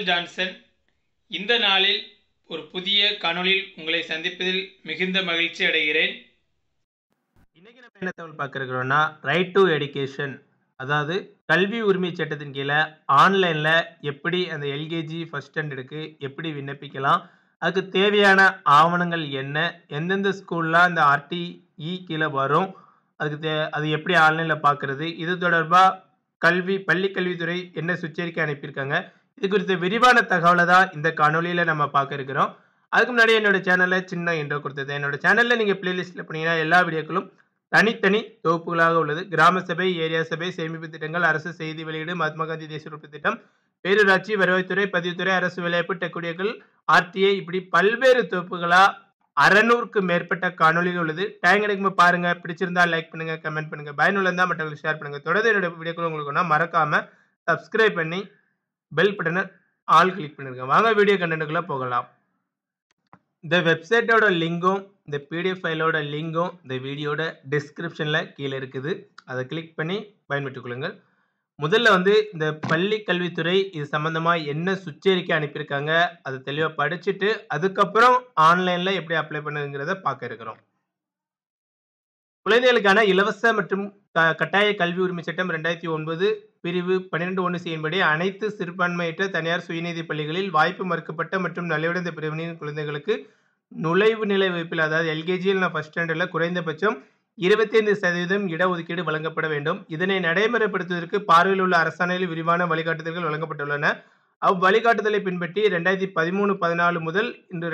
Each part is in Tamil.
Michael Johnson. இந்த நாளில் ஒரு புதிய காணொளியில் உங்களை சந்திப்பதில் மிகுந்த மகிழ்ச்சி அடைகிறேன். இன்னைக்கு நம்ம என்ன தகவல் பார்க்குறோம்னா ரைட் டு எஜுகேஷன், அதாவது கல்வி உரிமை சட்டத்தின் கீழே ஆன்லைனில் எப்படி அந்த எல்கேஜி ஃபர்ஸ்ட் ஸ்டாண்டர்டுக்கு எப்படி விண்ணப்பிக்கலாம், அதுக்கு தேவையான ஆவணங்கள் என்ன, எந்தெந்த ஸ்கூல்லாம் அந்த ஆர்டிஇ கீழே வரும், அது எப்படி ஆன்லைனில் பார்க்குறது, இது தொடர்பாக பள்ளி கல்வித்துறை என்ன சுற்றறிக்கை அனுப்பியிருக்காங்க, இது குறித்த விரிவான தகவலை தான் இந்த காணொலியில் நம்ம பார்க்க இருக்கிறோம். அதுக்கு முன்னாடி என்னோட சேனலில் சின்ன இன்ட்ரோ கொடுத்தது. என்னோட சேனலில் நீங்கள் பிளேலிஸ்ட்டில் போனீங்கன்னா எல்லா வீடியோக்களும் தனித்தனி தொகுப்புகளாக உள்ளது. கிராம சபை, ஏரியா சபை, சேமிப்பு திட்டங்கள், அரசு செய்தி வெளியீடு, மகாத்மா காந்தி தேசிய உறுப்பு திட்டம், பேரூராட்சி, வருவாய்த்துறை, பதிவுத்துறை, அரசு வேலைவாய்ப்பு, டெக்குடியர்கள், ஆர்டிஐ, இப்படி பல்வேறு தொகுப்புகளா 600க்கு மேற்பட்ட காணொலிகள் உள்ளது. டைம் கிடைக்கும் பாருங்க. பிடிச்சிருந்தா லைக் பண்ணுங்க, கமெண்ட் பண்ணுங்க, பயனுள்ள இருந்தால் மற்றவங்களுக்கு ஷேர் பண்ணுங்க. தொடர்ந்து என்னோட வீடியோக்கள் உங்களுக்கு மறக்காம சப்ஸ்கிரைப் பண்ணி பெல் பட்டனை ஆல் கிளிக் பண்ணிருங்க. வாங்க வீடியோ கண்டென்ட்டுக்குள்ள போகலாம். இந்த வெப்சைட்டோட லிங்கும் இந்த பிடிஎஃப் ஃபைலோட லிங்கும் இந்த வீடியோட டிஸ்கிரிப்ஷனில் கீழே இருக்குது. அதை கிளிக் பண்ணி பயன்பெற்றுக் கொள்ளுங்கள். முதல்ல இந்த பள்ளி கல்வித்துறை இது சம்பந்தமாக என்ன சுற்றறிக்கை அனுப்பியிருக்காங்க அதை தெளிவாக படிச்சுட்டு அதுக்கப்புறம் ஆன்லைனில் எப்படி அப்ளை பண்ணுங்கிறத பார்க்க இருக்கிறோம். குழந்தைகளுக்கான இலவச மற்றும் கட்டாய கல்வி உரிமை சட்டம் 2009 பிரிவு 12(1) படி அனைத்து சிறுபான்மையற்ற தனியார் சுயநிதி பள்ளிகளில் வாய்ப்பு மறுக்கப்பட்ட மற்றும் நலிவடைந்த பிரிவினரின் குழந்தைகளுக்கு நுழைவு நிலை வகுப்பில், அதாவது எல்கேஜியில் ஃபர்ஸ்ட் ஸ்டாண்டர்டில் குறைந்தபட்சம் 25% இடஒதுக்கீடு வழங்கப்பட வேண்டும். இதனை நடைமுறைப்படுத்துவதற்கு பார்வையில் உள்ள அரசாணையில் விரிவான வழிகாட்டுதல்கள் வழங்கப்பட்டுள்ளன. அவ்வழிகாட்டுதலை பின்பற்றி 2013-14 முதல் இன்று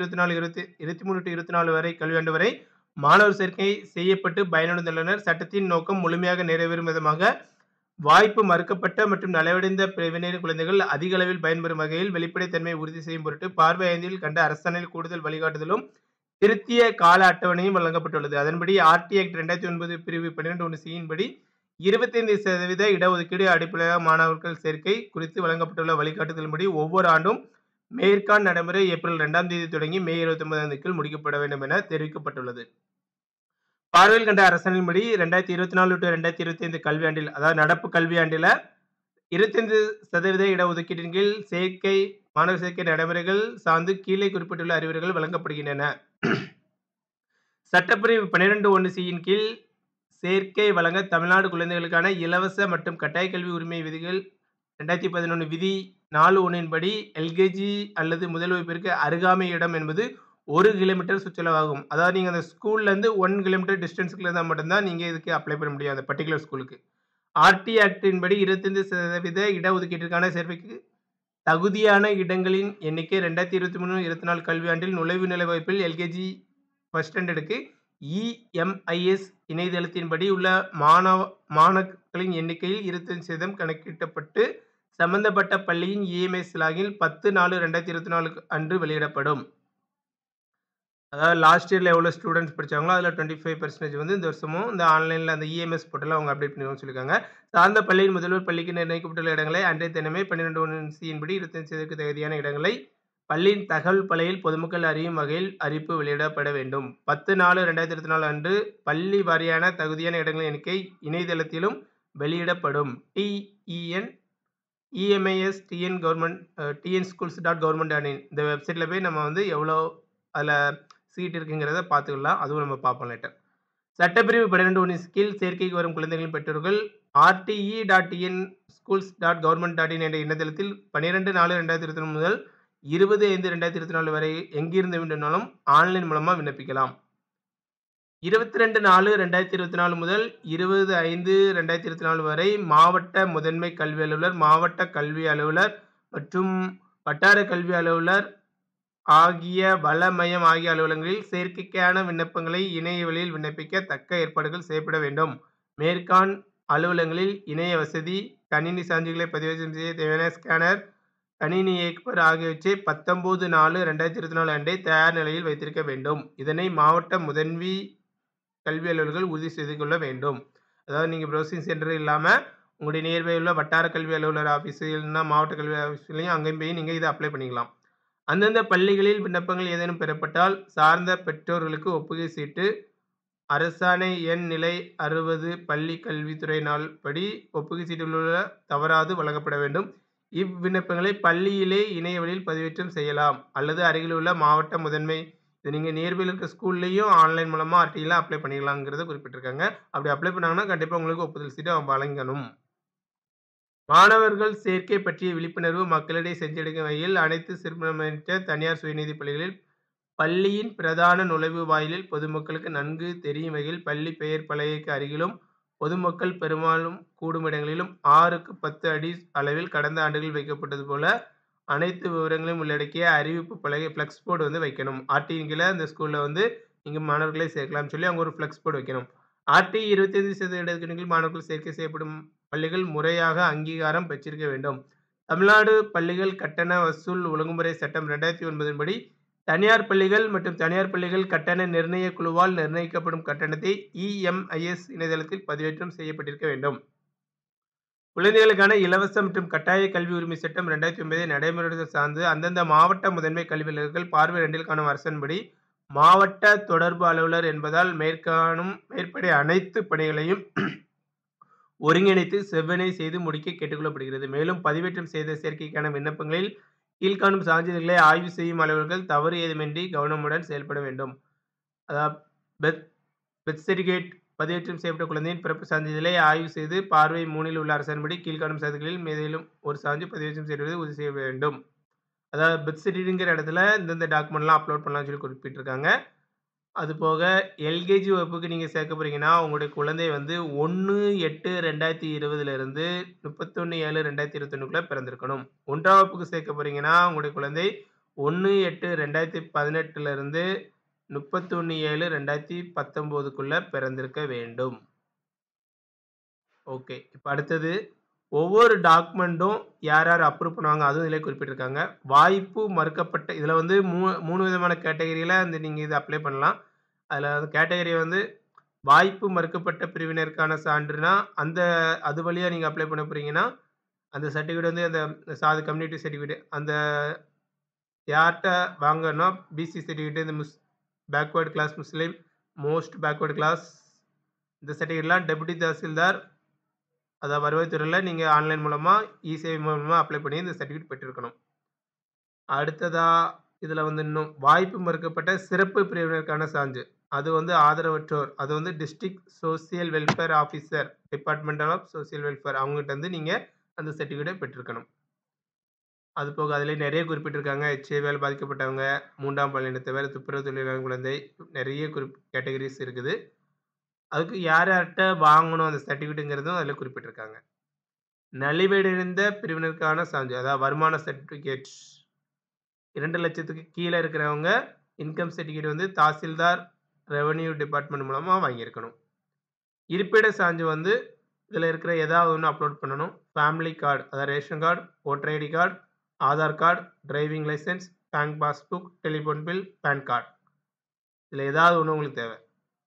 2024-23-24 வரை கல்வியாண்டு வரை மாணவர் சேர்க்கை செய்யப்பட்டு பயனடைந்துள்ளனர். சட்டத்தின் நோக்கம் முழுமையாக நிறைவேறும் விதமாக வாய்ப்பு மறுக்கப்பட்ட மற்றும் நலிவடைந்த பிரிவினரின் குழந்தைகள் அதிக அளவில் பயன்பெறும் வகையில் வெளிப்படைத்தன்மையை உறுதி செய்யும் பொருட்டு பார்வை 5 கண்ட அரசாணையில் கூடுதல் வழிகாட்டுதலும் திருத்திய கால அட்டவணையும் வழங்கப்பட்டுள்ளது. அதன்படி ஆர்டி ஆக்ட் 2009 பிரிவு 12(1) படி 25% இடஒதுக்கீடு அடிப்படையாக மாணவர்கள் சேர்க்கை குறித்து வழங்கப்பட்டுள்ள வழிகாட்டுதலின்படி ஒவ்வொரு ஆண்டும் மேற்காண் நடைமுறை ஏப்ரல் 2ஆம் தேதி தொடங்கி மே 29ஆம் தேதிக்குள் முடிக்கப்பட வேண்டும் என தெரிவிக்கப்பட்டுள்ளது. பார்வையில் கண்ட அரசாணையின்படி 2024-2025 கல்வியாண்டில், அதாவது நடப்பு கல்வியாண்டில் 25% இடஒதுக்கீட்டின் கீழ் மாணவர் சேர்க்கை நடைமுறைகள் சார்ந்து கீழே குறிப்பிட்டுள்ள அறிவுரைகள் வழங்கப்படுகின்றன. சட்டப்பிரிவு 12(1) கீழ் சேர்க்கை வழங்க தமிழ்நாடு குழந்தைகளுக்கான இலவச மற்றும் கட்டாய கல்வி உரிமை விதிகள் 2011 விதி 4(1) படி எல்கேஜி அல்லது முதல் வகுப்பிற்கு அருகாமை இடம் என்பது 1 கிலோமீட்டர் சுற்றளவாகும். அதாவது நீங்கள் அந்த ஸ்கூல்லேருந்து 1 கிலோமீட்டர் டிஸ்டன்ஸுக்குள்ள இருந்தால் மட்டும்தான் நீங்கள் இதுக்கு அப்ளை பண்ண முடியும் அந்த பர்டிகுலர் ஸ்கூலுக்கு. ஆர்டி ஆக்டின் படி 25% இடஒதுக்கீட்டிற்கான சேர்க்கைக்கு தகுதியான இடங்களின் எண்ணிக்கை 2023-24 கல்வியாண்டில் நுழைவு நிலை வகுப்பில் எல்கேஜி ஃபர்ஸ்ட் ஸ்டாண்டர்டுக்கு இஎம்ஐஎஸ் இணையதளத்தின்படி உள்ள மாணவர்களின் எண்ணிக்கையில் 25% கணக்கிடப்பட்டு சம்பந்தப்பட்ட பள்ளியின் இஎம்ஐஎஸ் லாகில் 10/4/2024 அன்று வெளியிடப்படும். அதாவது லாஸ்ட் இயரில் எவ்வளோ ஸ்டூடெண்ட்ஸ் படித்தாங்களோ அதில் 25% இந்த வருஷமும் இந்த ஆன்லைனில் அந்த இஎம்எஸ் போர்ட்டலில் அவங்க அப்டேட் பண்ணுவாங்கன்னு சொல்லியிருக்காங்க. சார்ந்த பள்ளியின் முதல்வர் பள்ளிக்கு நிர்ணயிக்கப்பட்டுள்ள இடங்களை அன்றைய தினமே 12(1) படி 25% தகுதியான இடங்களை பள்ளியின் தகவல் பலகையில் பொதுமக்கள் அறியும் வகையில் அறிவிப்பு வெளியிடப்பட வேண்டும். 10/4/2024 அன்று பள்ளி வாரியான தகுதியான இடங்களின் எண்ணிக்கை இணையதளத்திலும் வெளியிடப்படும். டிஎன் இஎம்ஐஎஸ் டிஎன் schools.government.in இந்த வெப்சைட்டில் போய் நம்ம எவ்வளோ அதில் சீட் இருக்குங்கிறத பார்த்துக்கலாம். அதுவும் நம்ம பார்ப்போம் லேட்டர். சட்டப்பிரிவு 12(1) கீழ் சேர்க்கைக்கு வரும் குழந்தைகளின் பெற்றோர்கள் rte.in schools.government.in என்ற இணையதளத்தில் 12/4/2024 முதல் 20/5/2024 வரை எங்கிருந்து வேண்டுமானாலும் ஆன்லைன் மூலமாக விண்ணப்பிக்கலாம். 22/4/2024 முதல் 20/5/2024 வரை மாவட்ட முதன்மை கல்வி அலுவலர், மாவட்ட கல்வி அலுவலர் மற்றும் வட்டார கல்வி அலுவலர் ஆகிய வள மையம் ஆகிய அலுவலகங்களில் சேர்க்கைக்கான விண்ணப்பங்களை இணைய வழியில் விண்ணப்பிக்க தக்க ஏற்பாடுகள் செய்யப்பட வேண்டும். மேற்காண் அலுவலகங்களில் இணைய வசதி, கணினி சான்றிதழ்களை பதிவேற்றம் செய்ய தேவையான ஸ்கேனர், கணினி இயக்குனர் ஆகியவற்றை 19/4/2024 அன்றே தயார் நிலையில் வைத்திருக்க வேண்டும். இதனை மாவட்ட முதன்மை கல்வி அலுவலர்கள் உறுதி செய்து கொள்ள வேண்டும். அதாவது நீங்கள் ப்ரௌசிங் சென்டர் இல்லாமல் உங்களுடைய நியர்பை உள்ள வட்டார கல்வி அலுவலர் ஆஃபீஸு இல்லைன்னா மாவட்ட கல்வி ஆஃபீஸ்லையும் அங்கேயும் போய் நீங்கள் இதை அப்ளை பண்ணிக்கலாம். அந்தந்த பள்ளிகளில் விண்ணப்பங்கள் ஏதேனும் பெறப்பட்டால் சார்ந்த பெற்றோர்களுக்கு ஒப்புகை சீட்டு, அரசாணை எண் நிலை 60 பள்ளி கல்வித்துறை நாள் படி ஒப்புகை சீட்டில் உள்ள தவறாது வழங்கப்பட வேண்டும். இவ்விண்ணப்பங்களை பள்ளியிலே இணைய வழியில் பதிவேற்றம் செய்யலாம் அல்லது அருகிலுள்ள மாவட்ட முதன்மை இது நீங்க நியர்பைல இருக்க ஸ்கூல்லயும் ஆன்லைன் மூலமா ஆர்டில அப்ளை பண்ணிக்கலாம்ங்கறத குறிப்பிட்டிருக்காங்க. அப்படி அப்ளை பண்ணாங்கன்னா கண்டிப்பா உங்களுக்கு ஒப்புதல் சீட்டு வழங்கணும். மாணவர்கள் சேர்க்கை பற்றிய விழிப்புணர்வு மக்களிடையே சென்றடையும் வகையில் அனைத்து சீர்திருத்தப்பட்ட தனியார் சுயநிதி பள்ளிகளில் பள்ளியின் பிரதான நுழைவு வாயிலில் பொதுமக்களுக்கு நன்கு தெரியும் வகையில் பள்ளி பெயர் பலகைக்கு அருகிலும் பொதுமக்கள் பெரும்பாலும் கூடும் இடங்களிலும் 6க்கு 10 அடி அளவில் கடந்த ஆண்டுகளில் வைக்கப்பட்டது போல அனைத்து விவரங்களையும் உள்ளடக்கிய அறிவிப்பு பலகை ஃப்ளெக்ஸ் போர்டு வந்து வைக்கணும். ஆர்டியின் கீழ இந்த ஸ்கூல்ல வந்து நீங்க மாணவர்களை சேர்க்கலாம்னு சொல்லி அவங்க ஒரு ஃப்ளெக்ஸ் போர்டு வைக்கணும். ஆர்டி 25% இடஒதுக்கீட்டில் மாணவர்கள் சேர்க்கை செய்யப்படும் பள்ளிகள் முறையாக அங்கீகாரம் பெற்றிருக்க வேண்டும். தமிழ்நாடு பள்ளிகள் கட்டண வசூல் ஒழுங்குமுறை சட்டம் 2009 படி தனியார் பள்ளிகள் மற்றும் தனியார் பள்ளிகள் கட்டண நிர்ணய குழுவால் நிர்ணயிக்கப்படும் கட்டணத்தை EMIS இணையதளத்தில் பதிவேற்றம் செய்யப்பட்டிருக்க வேண்டும். குழந்தைகளுக்கான இலவச மற்றும் கட்டாய கல்வி உரிமை சட்டம் 2009 நடைமுறைப்படுத்த சார்ந்து அந்தந்த மாவட்ட முதன்மை கல்வி அலுவலர்கள் பார்வை 2 காணும் அரசன்படி மாவட்ட தொடர்பு அலுவலர் என்பதால் மேற்படி அனைத்து பணிகளையும் ஒருங்கிணைத்து செவ்வனே செய்து முடிக்க கேட்டுக்கொள்ளப்படுகிறது. மேலும் பதிவேற்றம் செய்த சேர்க்கைக்கான விண்ணப்பங்களில் கீழ்காணும் சான்றிதழ்களை ஆய்வு செய்யும் அலுவலர்கள் தவறு ஏதுமின்றி கவனமுடன் செயல்பட வேண்டும். அதாவது பெர்த் சர்டிபிகேட் பதிவேற்றம் செய்யப்பட்ட குழந்தையின் பிறப்பு சான்றிதழை ஆய்வு செய்து பார்வை 3 உள்ள அரசாணைப்படி கீழ்காணும் சான்றிதழ்களில் மேலும் ஒரு சான்று பதிவேற்றம் செய்வது உறுதி செய்ய வேண்டும். அதாவது பெர்த் சர்டிபிகேட்ங்கிற இடத்துல இந்தந்த டாக்குமெண்ட்லாம் அப்லோட் பண்ணலாம்னு சொல்லி குறிப்பிட்டிருக்காங்க. அது போக எல்கேஜி வகுப்புக்கு நீங்க சேர்க்க போறீங்கன்னா உங்களுடைய குழந்தை வந்து 1/8/2020 இருந்து 31/7/2021க்குள்ள பிறந்திருக்கணும். 1ஆம் வகுப்புக்கு சேர்க்க போறீங்கன்னா உங்களுடைய குழந்தை 1/8/2018 இருந்து 31/7/2019க்குள்ள பிறந்திருக்க வேண்டும். ஓகே. இப்ப அடுத்தது ஒவ்வொரு டாக்குமெண்ட்டும் யார் அப்ரூவ் பண்ணுவாங்க அதுவும் இதிலே குறிப்பிட்டிருக்காங்க. வாய்ப்பு மறுக்கப்பட்ட இதுல வந்து 3 விதமான கேட்டகரியில நீங்க இதை அப்ளை பண்ணலாம். அதுல கேட்டகரி வந்து வாய்ப்பு மறுக்கப்பட்ட பிரிவினருக்கான சான்றுனா அது வழியா நீங்க அப்ளை பண்ண போறீங்கன்னா அந்த சர்டிஃபிகேட் வந்து அந்த கம்யூனிட்டி சர்டிஃபிகேட் அந்த யார்கிட்ட வாங்கணும்னா பிசி சர்டிஃபிகேட் இந்த backward class Muslim most backward class இந்த சர்டிஃபிகேட்லாம் டெபுட்டி தாசில்தார் அதாவது வருவாய்த்துறையில் நீங்கள் ஆன்லைன் மூலமாக இ-சேவை மூலமாக அப்ளை பண்ணி இந்த சர்டிஃபிகேட் பெற்றிருக்கணும். அடுத்ததா இதில் வந்து இன்னும் வாய்ப்பு மறுக்கப்பட்ட சிறப்பு பிரிவினருக்கான சான்று அது வந்து ஆதரவற்றோர் அது வந்து district social welfare officer department of social welfare அவங்ககிட்ட வந்து நீங்கள் அந்த சர்டிஃபிகேட்டை பெற்றிருக்கணும். அது போக அதில் நிறைய குறிப்பிட்டிருக்காங்க. HIV-ஆல் பாதிக்கப்பட்டவங்க 3ஆம் பாலினத்தவர் துப்புரவு தொழிலாளர் குழந்தை நிறைய கேட்டகரிஸ் இருக்குது. அதுக்கு யார்கிட்ட வாங்கணும் அந்த சர்டிஃபிகேட்டுங்கிறதும் அதில் குறிப்பிட்டிருக்காங்க. நலிவடைந்த பிரிவினருக்கான சான்று அதாவது வருமான சர்டிஃபிகேட் 2 லட்சத்துக்கு கீழே இருக்கிறவங்க இன்கம் சர்டிஃபிகேட் வந்து தாசில்தார் ரெவன்யூ டிபார்ட்மெண்ட் மூலமாக வாங்கியிருக்கணும். இருப்பிட சான்று வந்து இதில் இருக்கிற ஏதாவது ஒன்று அப்லோட் பண்ணணும். ஃபேமிலி கார்டு அதாவது ration card voter ID card Aadhaar card driving licence bank passbook telephone bill PAN card இதில் ஏதாவது ஒன்று உங்களுக்கு தேவை.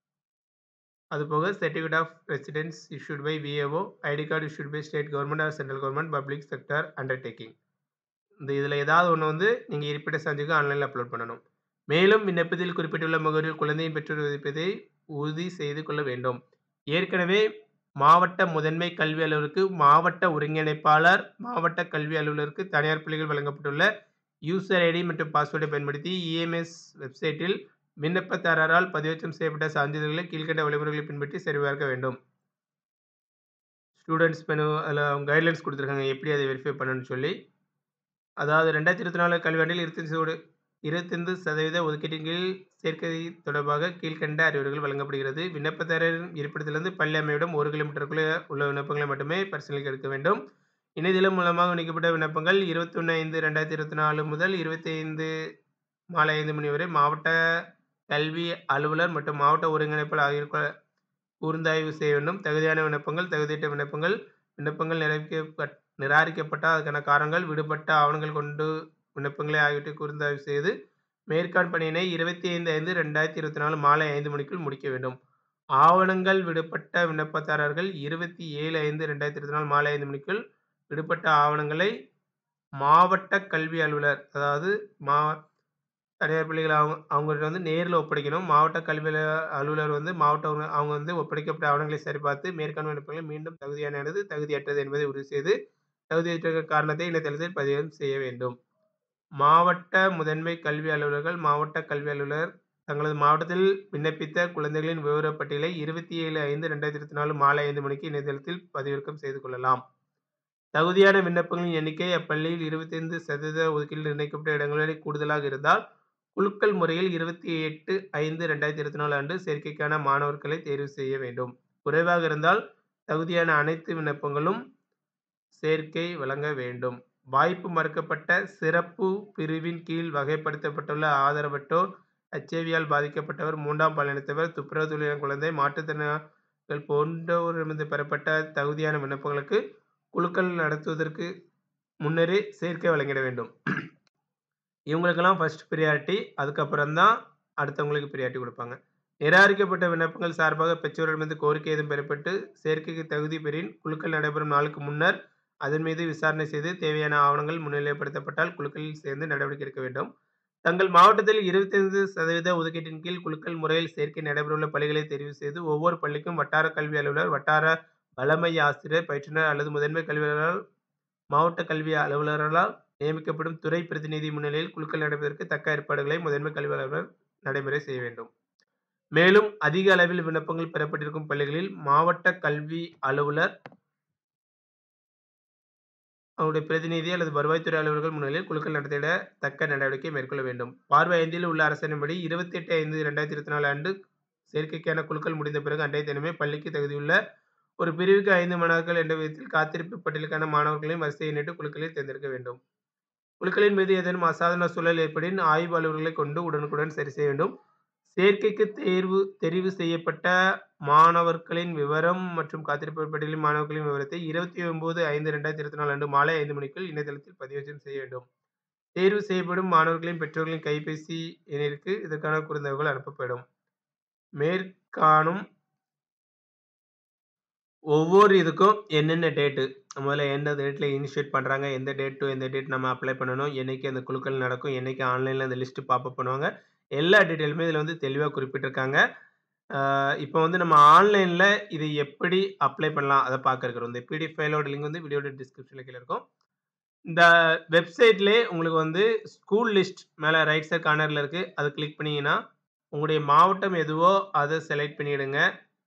அதுபோக certificate of residence issued by VAO ID card issued by state government or central government public sector undertaking இதில் ஏதாவது ஒன்று வந்து நீங்கள் இருப்பிட சான்றுக்கு ஆன்லைனில் அப்லோட் பண்ணணும். மேலும் விண்ணப்பத்தில் குறிப்பிட்டுள்ள முகவரியில் குழந்தையின் பெற்றோர் விதிப்பதை உறுதி செய்து கொள்ள வேண்டும். ஏற்கனவே மாவட்ட முதன்மை கல்வி அலுவலருக்கு மாவட்ட ஒருங்கிணைப்பாளர் மாவட்ட கல்வி அலுவலருக்கு தனியார் பள்ளிகள் வழங்கப்பட்டுள்ள யூசர் ஐடி மற்றும் பாஸ்வேர்டை பயன்படுத்தி EMS வெப்சைட்டில் விண்ணப்பதாரரால் பதிவேற்றம் செய்யப்பட்ட சான்றிதழ்களை கீழ்கண்ட வழிமுறைகளை பின்பற்றி சரிபார்க்க வேண்டும். ஸ்டூடெண்ட்ஸ் மெனு அதில் கைட்லைன்ஸ் கொடுத்துருக்காங்க எப்படி அதை வெரிஃபை பண்ணணும்னு சொல்லி. அதாவது 2024 கல்வியாண்டில் 25% ஒதுக்கீட்டின் கீழ் சேர்க்கை தொடர்பாக கீழ்கண்ட அறிவுரைகள் வழங்கப்படுகிறது. விண்ணப்பதாரரின் இருப்பிடத்திலிருந்து பள்ளி அமைவிடம் 1 கிலோமீட்டருக்குள்ளே உள்ள விண்ணப்பங்களை மட்டுமே பரிசீலனைக்கு எடுக்க வேண்டும். இணையதளம் மூலமாக இணைக்கப்பட்ட விண்ணப்பங்கள் 21/5/2024 முதல் 25 மாலை 5 மணி வரை மாவட்ட கல்வி அலுவலர் மற்றும் மாவட்ட ஒருங்கிணைப்பாளர் ஆகியோர் கூர்ந்தாய்வு செய்ய வேண்டும். தகுதியான விண்ணப்பங்கள் தகுதியற்ற விண்ணப்பங்கள் நிராகரிக்கப்பட்டால் அதுக்கான காரணங்கள் விடுபட்ட ஆவணங்கள் கொண்டு விண்ணப்பங்களை ஆகியவற்றை கூர்ந்தாய்வு செய்து மேற்காண் பணியினை 25/5/2024 மாலை 5 மணிக்குள் முடிக்க வேண்டும். ஆவணங்கள் விடுபட்ட விண்ணப்பதாரர்கள் 27/5/2024 மாலை 5 மணிக்குள் விடுபட்ட ஆவணங்களை மாவட்ட கல்வி அலுவலர் அதாவது தனியார் பள்ளிகள் அவங்கள்ட்ட வந்து நேரில் ஒப்படைக்கணும். மாவட்ட கல்வி அலுவலர் வந்து அவங்க வந்து ஒப்படைக்கப்பட்ட ஆவணங்களை சரிபார்த்து மேற்காண் விண்ணப்பங்களை மீண்டும் தகுதியானது தகுதியற்றது என்பதை உறுதி செய்து தகுதியற்ற காரணத்தை இணையதளத்தில் பதிவு செய்ய வேண்டும். மாவட்ட முதன்மை கல்வி அலுவலர்கள், மாவட்ட கல்வி அலுவலர் தங்களது மாவட்டத்தில் விண்ணப்பித்த குழந்தைகளின் விவரப்பட்டியலை 27/5/2024 மாலை 5 மணிக்கு இணையதளத்தில் பதிவிறக்கம் செய்து கொள்ளலாம். தகுதியான விண்ணப்பங்களின் எண்ணிக்கை அப்பள்ளியில் 25% ஒதுக்கீடு நிர்ணயிக்கப்பட்ட இடங்களை கூடுதலாக இருந்தால் குலுக்கல் முறையில் 28/5/2024 அன்று சேர்க்கைக்கான மாணவர்களை தேர்வு செய்ய வேண்டும். குறைவாக இருந்தால் தகுதியான அனைத்து விண்ணப்பங்களும் சேர்க்கை வழங்க வேண்டும். வாய்ப்பு மறுக்கப்பட்ட சிறப்பு பிரிவின் கீழ் வகைப்படுத்தப்பட்டுள்ள ஆதரவற்றோர், HIV-யால் பாதிக்கப்பட்டவர், 3ஆம் பாலினத்தவர், துப்புரவு தொழிலாளர் குழந்தை, மாற்றுத்திறனாளிகள் போன்றோரிடமிருந்து பெறப்பட்ட தகுதியான விண்ணப்பங்களுக்கு குலுக்கல் நடத்துவதற்கு முன்னரே சேர்க்கை வழங்கிட வேண்டும். இவங்களுக்கெல்லாம் ஃபர்ஸ்ட் ப்ரியாரிட்டி, அதுக்கப்புறம் தான் அடுத்தவங்களுக்கு ப்ரியாரிட்டி கொடுப்பாங்க. நிராகரிக்கப்பட்ட விண்ணப்பங்கள் சார்பாக பெற்றோரிடமிருந்து கோரிக்கை எதுவும் பெறப்பட்டு சேர்க்கைக்கு தகுதி பெறின் குலுக்கல் நடைபெறும் நாளுக்கு முன்னர் அதன் மீது விசாரணை செய்து தேவையான ஆவணங்கள் முன்னிலைப்படுத்தப்பட்டால் குலுக்கலில் சேர்ந்து நடவடிக்கை எடுக்க வேண்டும். தங்கள் மாவட்டத்தில் 25% ஒதுக்கீட்டின் கீழ் குலுக்கல் முறையில் சேர்க்கை நடைபெறவுள்ள பள்ளிகளை தெரிவு செய்து ஒவ்வொரு பள்ளிக்கும் வட்டார கல்வி அலுவலர், வட்டார வளமைய ஆசிரியர், பயிற்றுனர் அல்லது முதன்மை கல்வி அலுவலர், மாவட்ட கல்வி அலுவலர்களால் நியமிக்கப்படும் துறை பிரதிநிதி முன்னிலையில் குலுக்கல் நடைபெறுவதற்கு தக்க ஏற்பாடுகளை முதன்மை கல்வி அலுவலர் நடைமுறை செய்ய வேண்டும். மேலும் அதிக அளவில் விண்ணப்பங்கள் பெறப்பட்டிருக்கும் பள்ளிகளில் மாவட்ட கல்வி அலுவலர் அவருடைய பிரதிநிதி அல்லது வருவாய்த்துறை அலுவலர்கள் முன்னிலையில் குலுக்கல் நடத்திட தக்க நடவடிக்கை மேற்கொள்ள வேண்டும். பார்வை 5இல் உள்ள அரசாணைப்படி 28/5/2024 அன்று சேர்க்கைக்கான குலுக்கல் முடிந்த பிறகு அன்றைய தினமே பள்ளிக்கு தகுதியுள்ள ஒரு பிரிவுக்கு 5 மாணவர்கள் என்ற விதத்தில் காத்திருப்பு பட்டியலுக்கான மாணவர்களின் வரிசையை எண்ணிட்டு குலுக்கலில் தேர்ந்தெடுக்க வேண்டும். குலுக்கலின் மீது ஏதேனும் அசாதாரண சூழல் ஏற்படின் ஆய்வு அலுவலர்களை கொண்டு உடனுக்குடன் சரி செய்ய வேண்டும். சேர்க்கைக்கு தெரிவு செய்யப்பட்ட மாணவர்களின் விவரம் மற்றும் காத்திருப்பு பட்டியலின் மாணவர்களின் விவரத்தை 29/5/2024 அன்று மாலை 5 மணிக்குள் இணையதளத்தில் பதிவேற்றம் செய்ய வேண்டும். தேர்வு செய்யப்படும் மாணவர்களின் பெற்றோர்களின் கைபேசி எண்ணிற்கு இதற்கான குறுந்தகவல் அனுப்பப்படும். மேற்காணும் ஒவ்வொரு இதுக்கும் என்னென்ன டேட்டு, முதல்ல எந்த டேட்ல இனிஷியேட் பண்றாங்க, எந்த டேட் டு எந்த டேட் நம்ம அப்ளை பண்ணணும், என்னைக்கு அந்த குலுக்கல் நடக்கும், என்னைக்கு ஆன்லைன்ல அந்த லிஸ்ட் பாப்பப் பண்ணுவாங்க, எல்லா டீட்டெயிலுமே இதில் வந்து தெளிவாக குறிப்பிட்டிருக்காங்க. இப்போ வந்து நம்ம ஆன்லைன்ல இதை எப்படி அப்ளை பண்ணலாம் அதை பார்க்க இருக்கிறோம். இந்த பிடிஎஃப் ஃபைலோட லிங்க் வந்து வீடியோட டிஸ்கிரிப்ஷனில் கீழே இருக்கும். இந்த வெப்சைட்லேயே உங்களுக்கு வந்து ஸ்கூல் லிஸ்ட் மேலே ரைட் சைட் கார்னரில் இருக்குது, அதை கிளிக் பண்ணிங்கன்னா உங்களுடைய மாவட்டம் எதுவோ அதை செலக்ட் பண்ணிவிடுங்க.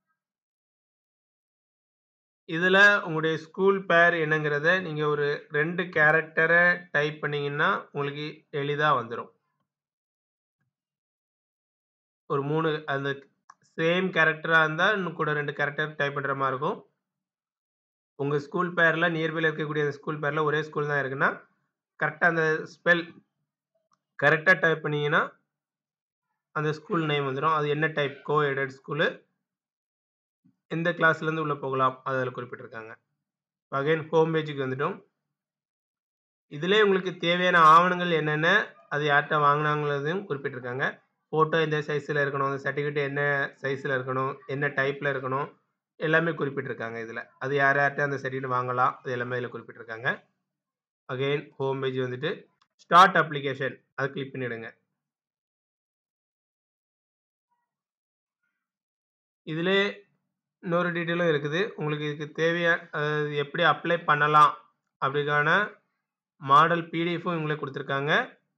இதில் உங்களுடைய ஸ்கூல் பேர் என்னங்கிறத நீங்கள் ஒரு 2 கேரக்டரை டைப் பண்ணிங்கன்னா உங்களுக்கு எளிதாக வந்துடும். ஒரு 3 அந்த சேம் கேரக்டராக இருந்தால் இன்னும் கூட 2 கேரக்டர் டைப் பண்ணுற மாதிரி இருக்கும். உங்கள் ஸ்கூல் பேரில் நியர்பையில் இருக்கக்கூடிய அந்த ஸ்கூல் பேரில் ஒரே ஸ்கூல் தான் இருக்குன்னா கரெக்டாக அந்த ஸ்பெல் கரெக்டாக டைப் பண்ணிங்கன்னா அந்த ஸ்கூல் நேம் வந்துடும். அது என்ன டைப், கோ எடட் ஸ்கூலு, எந்த கிளாஸ்லேருந்து உள்ளே போகலாம் அதில் குறிப்பிட்டிருக்காங்க. அகைன் ஹோம் பேஜுக்கு வந்துட்டோம். இதிலே உங்களுக்கு தேவையான ஆவணங்கள் என்னென்ன, அது யார்கிட்ட வாங்கினாங்கிறதையும் குறிப்பிட்டிருக்காங்க. ஃபோட்டோ எந்த சைஸில் இருக்கணும், அந்த சர்டிஃபிகேட் என்ன சைஸில் இருக்கணும், என்ன டைப்பில் இருக்கணும், எல்லாமே குறிப்பிட்டிருக்காங்க இதில். அது யார்கிட்ட அந்த சர்டிஃபிகேட் வாங்கலாம், அது எல்லாமே இதில் குறிப்பிட்டிருக்காங்க. அகைன் ஹோம் பேஜ் வந்துட்டு ஸ்டார்ட் அப்ளிகேஷன் அதை கிளிக் பண்ணிவிடுங்க. இதிலே இன்னொரு டீட்டெயிலும் இருக்குது. உங்களுக்கு இதுக்கு தேவையான எப்படி அப்ளை பண்ணலாம் அப்படிக்கான மாடல் பிடிஎஃப்பும் இவங்களே கொடுத்துருக்காங்க.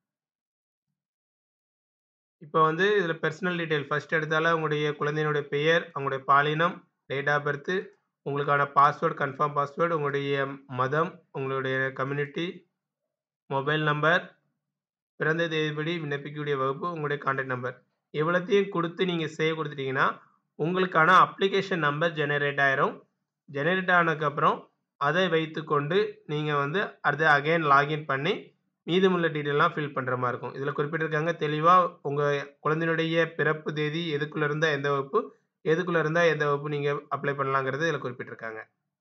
இப்போ வந்து இதில் பர்சனல் டீட்டெயில் ஃபர்ஸ்ட் எடுத்தால உங்களுடைய குழந்தையினுடைய பெயர், அவங்களுடைய பாலினம், டேட் ஆஃப் பர்த்து, உங்களுக்கான பாஸ்வேர்டு, கன்ஃபார்ம் பாஸ்வேர்டு, உங்களுடைய மதம், உங்களுடைய கம்யூனிட்டி, மொபைல் நம்பர், பிறந்த தேதிப்படி விண்ணப்பிக்கக்கூடிய வகுப்பு, உங்களுடைய கான்டாக்ட் நம்பர் இவ்வளோத்தையும் கொடுத்து நீங்கள் சேவ் கொடுத்துட்டீங்கன்னா உங்களுக்கான அப்ளிகேஷன் நம்பர் ஜெனரேட் ஆயிரும். ஜெனரேட் ஆனதுக்கப்புறம் அதை வைத்துக்கொண்டு நீங்கள் வந்து அடுத்து அகைன் லாகின் பண்ணி மீதமுள்ள டீட்டெயிலாம் ஃபில் பண்ணுற மாதிரி இருக்கும். இதில் குறிப்பிட்டிருக்காங்க தெளிவாக உங்கள் குழந்தையினுடைய பிறப்பு தேதி எதுக்குள்ளே இருந்தால் எந்த வகுப்பு, எதுக்குள்ளே இருந்தால் எந்த வகுப்பு நீங்கள் அப்ளை பண்ணலாங்கிறது இதில் குறிப்பிட்டிருக்காங்க.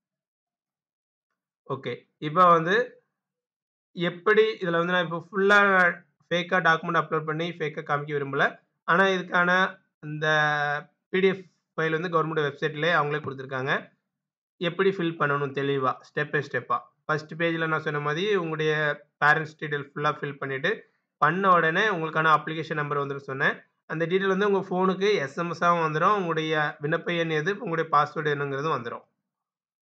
ஓகே, இப்போ வந்து எப்படி இதில் வந்து நான் இப்போ ஃபுல்லாக ஃபேக்காக டாக்குமெண்ட் அப்லோட் பண்ணி ஃபேக்காக காமிக்க விரும்பலை. ஆனால் இதுக்கான இந்த பிடிஎஃப் ஃபைல் வந்து கவர்மெண்ட் வெப்சைட்லேயே அவங்களே கொடுத்துருக்காங்க. எப்படி ஃபில் பண்ணணும் தெளிவாக ஸ்டெப் பை ஸ்டெப்பாக. ஃபர்ஸ்ட் பேஜில் நான் சொன்ன மாதிரி உங்களுடைய பேரண்ட்ஸ் டீட்டெயில் ஃபுல்லாக ஃபில் பண்ணிவிட்டு பண்ண உடனே உங்களுக்கான அப்ளிகேஷன் நம்பர் வந்துடும் சொன்னேன். அந்த டீட்டெயில் வந்து உங்கள் ஃபோனுக்கு எஸ்எம்எஸ்ஸாகவும் வந்துடும். உங்களுடைய விண்ணப்ப எண் எது, உங்களுடைய பாஸ்வேர்டு என்னங்கிறது வந்துடும்.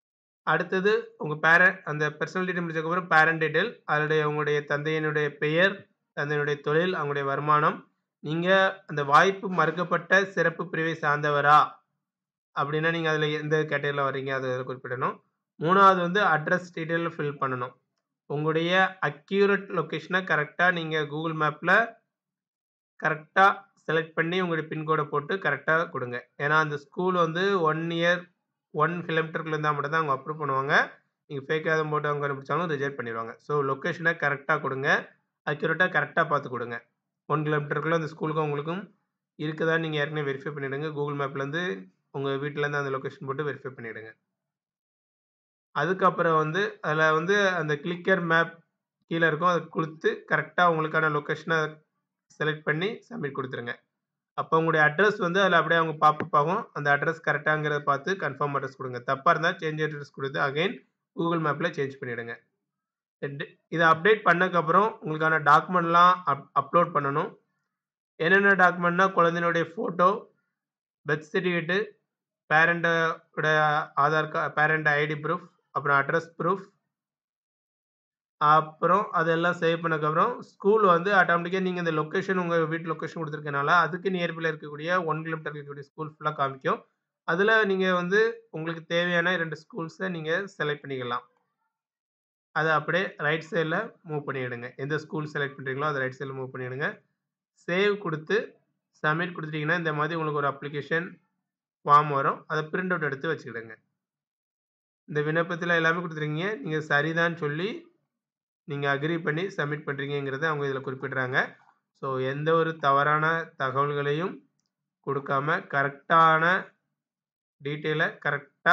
அடுத்தது உங்க அந்த பெர்சனல் டீட்டெயில் முடிச்சதுக்கப்புறம் பேரண்ட் டீட்டெயில். அதிலுடைய உங்களுடைய தந்தையினுடைய பெயர், தந்தையினுடைய தொழில், அவங்களுடைய வருமானம். நீங்க அந்த வாய்ப்பு மறுக்கப்பட்ட சிறப்பு பிரிவை சார்ந்தவரா? அப்படின்னா நீங்க அதில எந்த கேட்டகரில வர்றீங்க அத குறிப்பிடணும். 3வது வந்து அட்ரஸ் டீட்டெயில் ஃபில் பண்ணணும். உங்களுடைய அக்யூரேட் லொகேஷன கரெக்ட்டா நீங்க Google மேப்ல கரெக்ட்டா செலக்ட் பண்ணி உங்களுடைய பின்கோட போட்டு கரெக்ட்டா குடுங்க. ஏன்னா அந்த ஸ்கூல் வந்து 1 இயர் 1 கிலோமீட்டருக்குள்ள இருந்தா மட்டும் தான் அவங்க அப்ரூவ் பண்ணுவாங்க. நீங்க ஃபேக்கா எதுவும் போட்டு அவங்க கண்டுபிடிச்சாலும் ரிஜெக்ட் பண்ணிருவாங்க. ஸோ லொகேஷன கரெக்ட்டா குடுங்க. அக்யூரேட்டா கரெக்ட்டா பார்த்து குடுங்க. 1 கிலோமீட்டருக்குள்ள அந்த ஸ்கூலுக்கும் உங்களுக்கும் இருக்குதான்னு நீங்க ஏற்கனவே வெரிஃபை பண்ணிடுங்க. Google மேப்லேருந்து உங்க வீட்லருந்து அந்த லொகேஷன் போட்டு வெரிஃபை பண்ணிடுங்க. அதுக்கப்புறம் வந்து அதில வந்து அந்த கிளிக்கர் மேப் கீழ இருக்கும். அத குடுத்து கரெக்ட்டா உங்களுக்கான லொகேஷன செலக்ட் பண்ணி சப்மிட் குடுத்துருங்க. அப்போ உங்களுடைய அட்ரஸ் வந்து அதில அப்படியே அவங்க பாப்பப் ஆகும். அந்த அட்ரஸ் கரெக்ட்டாங்கிறத பார்த்து கன்ஃபர்ம் அட்ரஸ் குடுங்க. தப்பா இருந்தா சேஞ்ச் அட்ரஸ் குடுத்து அகைன் Google மேப்ல சேஞ்ச் பண்ணிடுங்க. இத அப்டேட் பண்ணதுக்கப்புறம் உங்களுக்கான டாக்குமெண்ட்லாம் அப்லோட் பண்ணணும். என்னென்ன டாக்குமெண்ட்னா குழந்தையினுடைய photo, birth certificate, parent parent ID proof, அப்புறம் அட்ரஸ் ப்ரூஃப். அப்புறம் அதெல்லாம் சேவ் பண்ணதுக்கப்புறம் ஸ்கூல் வந்து ஆட்டோமேட்டிக்கா நீங்க இந்த லொகேஷன் உங்க வீட்டு லொகேஷன் குடுத்துருக்கனால, அதுக்கு நியர்பைல இருக்கக்கூடிய 1 கிலோமீட்டர்ல இருக்கக்கூடிய ஸ்கூல் ஃபுல்லா காமிக்கும். அதுல நீங்க வந்து உங்களுக்கு தேவையான 2 ஸ்கூல்ஸ நீங்க செலக்ட் பண்ணிக்கலாம். அத அப்படியே ரைட் சைட்ல மூவ் பண்ணிடுங்க. எந்த ஸ்கூல் செலக்ட் பண்றீங்களோ, அத ரைட் சைட்ல மூவ் பண்ணிடுங்க. சேவ் குடுத்து சப்மிட் குடுத்துட்டீங்கன்னா, இந்த மாதிரி உங்களுக்கு ஒரு அப்ளிகேஷன் ஃபார்ம் வரும். அத பிரிண்ட் அவுட் எடுத்து வச்சுக்கிடுங்க. இந்த விண்ணப்பத்துல எல்லாமே குடுத்துருக்கீங்க. நீங்க சரிதான்னு சொல்லி நீங்க அக்ரி பண்ணி சப்மிட் பண்றீங்கங்கிறத அவங்க இதில குறிப்பிடுறாங்க. ஸோ எந்த ஒரு தவறான தகவல்களையும் குடுக்காம கரெக்ட்டான டீட்டெயில கரெக்ட்டா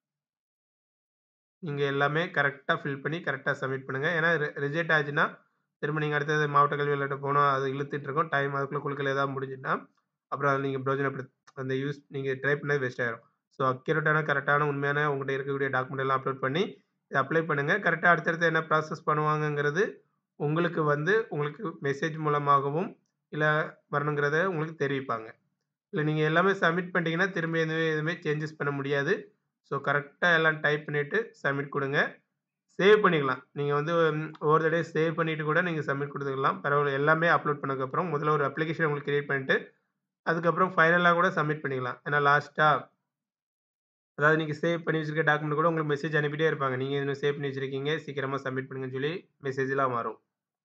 நீங்க எல்லாமே கரெக்ட்டா ஃபில் பண்ணி கரெக்ட்டா சப்மிட் பண்ணுங்க. ஏன்னா ரிஜெக்ட் ஆச்சுன்னா, திரும்ப நீங்க அடுத்தது மாவட்ட கல்வி அலுவலர்ட்ட போணும். அது இழுத்துட்டு இருக்கும். டைம் அதுக்குள்ள குழுக்கள் ஏதாவது முடிஞ்சுதுன்னா, அப்புறம் அத நீங்க அந்த நீங்க ட்ரை பண்ணது வேஸ்ட் ஆயிரும். ஸோ அக்யூரேட்டான, கரெக்ட்டான, உண்மையான உங்கள்ட்ட இருக்கக்கூடிய டாக்குமெண்ட் எல்லாம் அப்லோட் பண்ணி இத அப்ளை பண்ணுங்க. கரெக்ட்டா அடுத்தடுத்து என்ன ப்ராசஸ் பண்ணுவாங்கங்கிறது உங்களுக்கு மெசேஜ் மூலமாகவும், இல்ல வரணுங்கிறத உங்களுக்கு தெரிவிப்பாங்க. இல்ல நீங்க எல்லாமே சப்மிட் பண்ணிட்டீங்கன்னா, திரும்ப எதுவுமே சேஞ்சஸ் பண்ண முடியாது. ஸோ கரெக்ட்டா எல்லாம் டைப் பண்ணிட்டு சப்மிட் குடுங்க. சேவ் பண்ணிக்கலாம். நீங்க வந்து ஒவ்வொரு தடவையும் சேவ் பண்ணிட்டு கூட நீங்க சப்மிட் குடுத்துக்கலாம். பரவால்ல. எல்லாமே அப்லோட் பண்ணதுக்கப்புறம் முதல்ல ஒரு அப்ளிகேஷன் உங்களுக்கு கிரியேட் பண்ணிட்டு, அதுக்கப்புறம் ஃபைனலா கூட சப்மிட் பண்ணிக்கலாம். ஏன்னா லாஸ்ட்டா அதாவது நீங்க சேவ் பண்ணி வச்சிருக்க டாக்குமெண்ட் கூட உங்களுக்கு மெசேஜ் அனுப்பிட்டே இருப்பாங்க. நீங்க இன்னும் சேவ் பண்ணி வச்சிருக்கீங்க. சீக்கிரமா சப்மிட் பண்ணுங்கன்னு சொல்லி மெசேஜ்லாம் வரும்.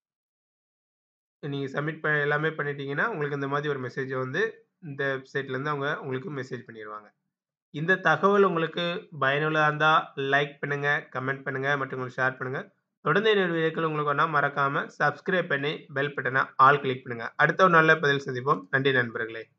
நீங்க சப்மிட் எல்லாமே பண்ணிட்டீங்கன்னா, உங்களுக்கு இந்த மாதிரி ஒரு மெசேஜ் வந்து இந்த வெப்சைட்லேருந்து அவங்க உங்களுக்கு மெசேஜ் பண்ணிருவாங்க. இந்த தகவல் உங்களுக்கு பயனுள்ளதா இருந்தா லைக் பண்ணுங்க, கமெண்ட் பண்ணுங்க, மற்றவங்களுக்கு ஷேர் பண்ணுங்க. தொடர்ந்து என்னோட வீடியோக்கள் உங்களுக்கு வேணும்னா மறக்காம சப்ஸ்கிரைப் பண்ணி பெல் பட்டன ஆல் கிளிக் பண்ணுங்க. அடுத்த ஒரு நல்ல பதிவில் சந்திப்போம். நன்றி நண்பர்களே.